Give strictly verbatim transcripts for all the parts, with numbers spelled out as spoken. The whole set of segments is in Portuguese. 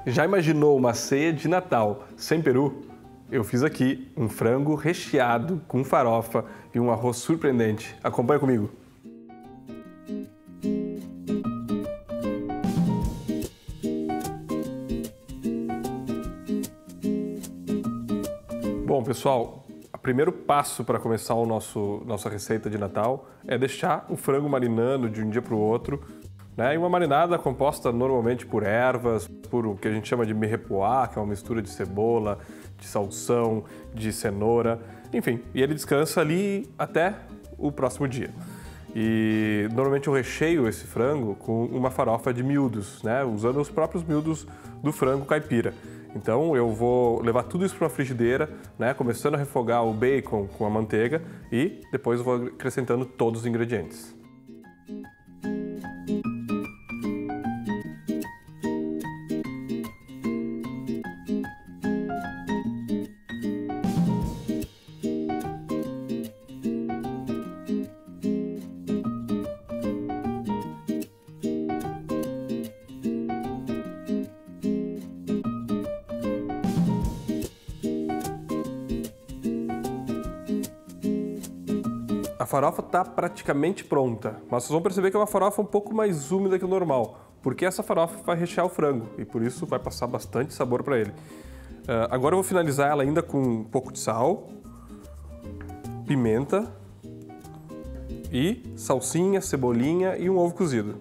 Já imaginou uma ceia de Natal sem peru? Eu fiz aqui um frango recheado com farofa e um arroz surpreendente. Acompanha comigo. Bom, pessoal, o primeiro passo para começar o nosso nossa receita de Natal é deixar o frango marinando de um dia para o outro, né? E uma marinada composta normalmente por ervas, por o que a gente chama de mirepoix, que é uma mistura de cebola, de salsão, de cenoura, enfim. E ele descansa ali até o próximo dia. E normalmente eu recheio esse frango com uma farofa de miúdos, né? Usando os próprios miúdos do frango caipira. Então eu vou levar tudo isso para uma frigideira, né? Começando a refogar o bacon com a manteiga e depois eu vou acrescentando todos os ingredientes. A farofa está praticamente pronta, mas vocês vão perceber que é uma farofa um pouco mais úmida que o normal, porque essa farofa vai rechear o frango e por isso vai passar bastante sabor para ele. Uh, agora eu vou finalizar ela ainda com um pouco de sal, pimenta e salsinha, cebolinha e um ovo cozido.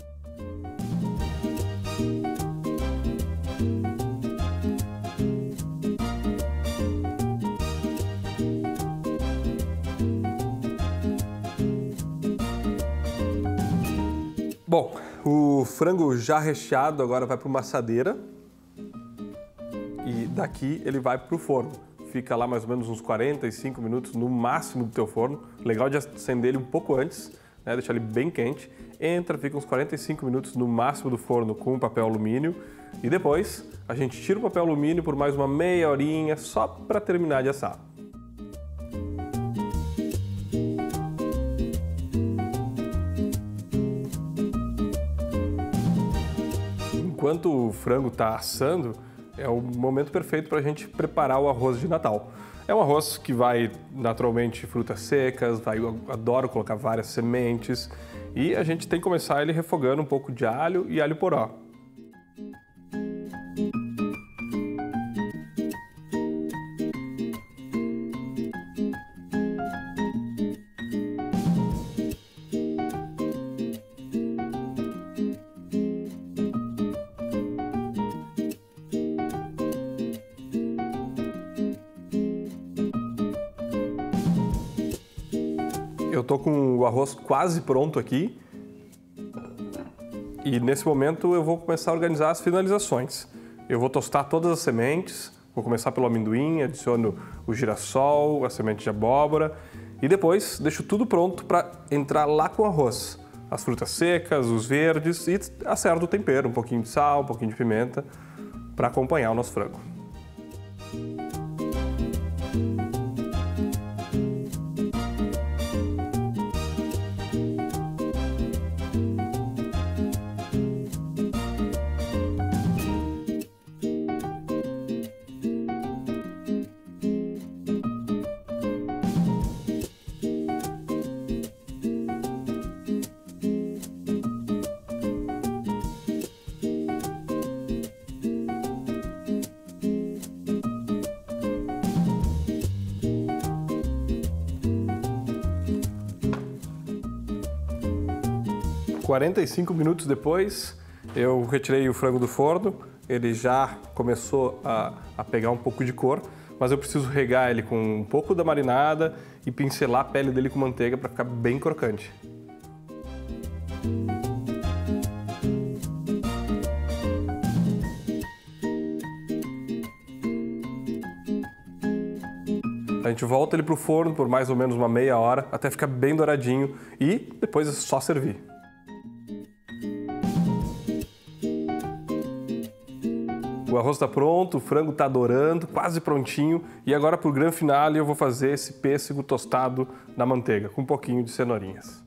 Bom, o frango já recheado agora vai para uma assadeira e daqui ele vai para o forno. Fica lá mais ou menos uns quarenta e cinco minutos no máximo do teu forno. Legal de acender ele um pouco antes, né? Deixar ele bem quente. Entra, fica uns quarenta e cinco minutos no máximo do forno com papel alumínio e depois a gente tira o papel alumínio por mais uma meia horinha só para terminar de assar. Enquanto o frango está assando, é o momento perfeito para a gente preparar o arroz de Natal. É um arroz que vai naturalmente frutas secas, vai, eu adoro colocar várias sementes e a gente tem que começar ele refogando um pouco de alho e alho poró. Eu tô com o arroz quase pronto aqui e nesse momento eu vou começar a organizar as finalizações. Eu vou tostar todas as sementes, vou começar pelo amendoim, adiciono o girassol, a semente de abóbora e depois deixo tudo pronto para entrar lá com o arroz. As frutas secas, os verdes e acerto o tempero, um pouquinho de sal, um pouquinho de pimenta para acompanhar o nosso frango. quarenta e cinco minutos depois, eu retirei o frango do forno, ele já começou a, a pegar um pouco de cor, mas eu preciso regar ele com um pouco da marinada e pincelar a pele dele com manteiga para ficar bem crocante. A gente volta ele para o forno por mais ou menos uma meia hora, até ficar bem douradinho e depois é só servir. O arroz está pronto, o frango está dourando, quase prontinho. E agora para o grande finale eu vou fazer esse pêssego tostado na manteiga, com um pouquinho de cenourinhas.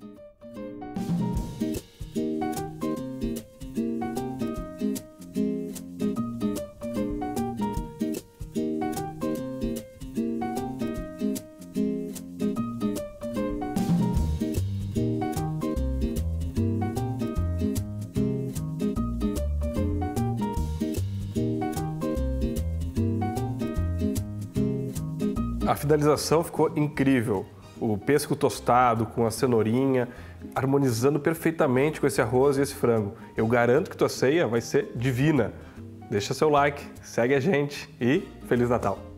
A finalização ficou incrível. O pêssego tostado com a cenourinha, harmonizando perfeitamente com esse arroz e esse frango. Eu garanto que tua ceia vai ser divina. Deixa seu like, segue a gente e Feliz Natal!